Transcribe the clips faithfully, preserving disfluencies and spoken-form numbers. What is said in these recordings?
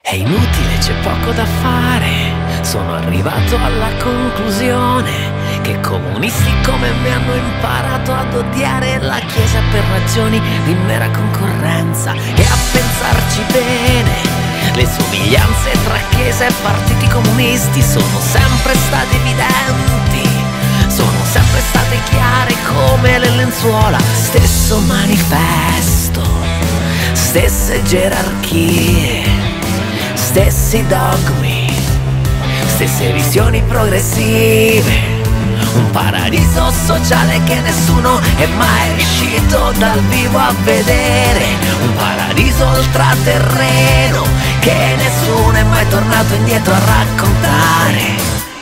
È inutile, c'è poco da fare. Sono arrivato alla conclusione che comunisti come me hanno imparato ad odiare la Chiesa per ragioni di mera concorrenza e a pensarci bene. Le somiglianze tra Chiesa e partiti comunisti sono sempre state evidenti, sono sempre state chiare come le lenzuola. Stesso manifesto, stesse gerarchie, stessi dogmi, stesse visioni progressive. Un paradiso sociale che nessuno è mai riuscito dal vivo a vedere. Un paradiso ultraterreno che nessuno è mai tornato indietro a raccontare.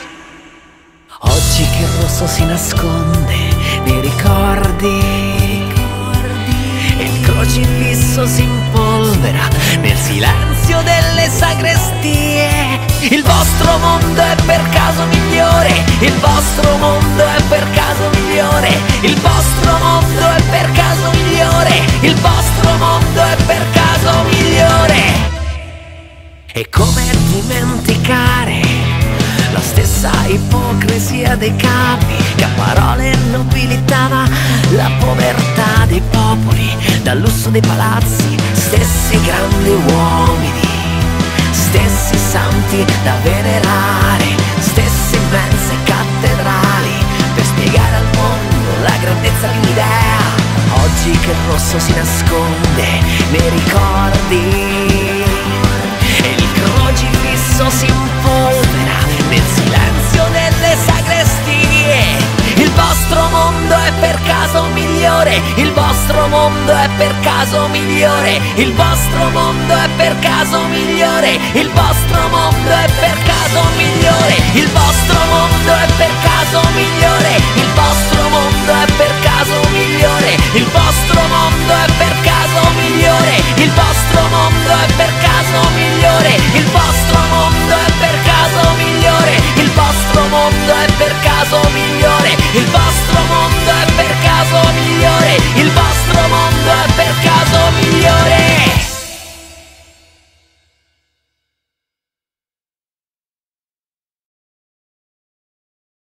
Oggi che il rosso si nasconde nei ricordi e il crocifisso si impolvera nel silenzio delle sagrestie. Il vostro mondo è per caso migliore, il vostro mondo è per caso migliore, il vostro mondo è per caso migliore, il vostro mondo è per caso migliore. E come dimenticare la stessa ipocrisia dei capi che a parole nobilitava la povertà dei popoli, dal lusso dei palazzi, stessi grandi uomini, stessi santi da venerare, stesse immense cattedrali per spiegare al mondo la grandezza di un'idea. Oggi che il rosso si nasconde nei ricordi e il crocifisso si impolvera nel silenzio delle sagrestie. Il vostro mondo è per caso migliore, il vostro mondo è per caso migliore, il vostro mondo è per caso migliore, il vostro mondo è per caso migliore, il vostro mondo è per caso migliore, il vostro mondo è per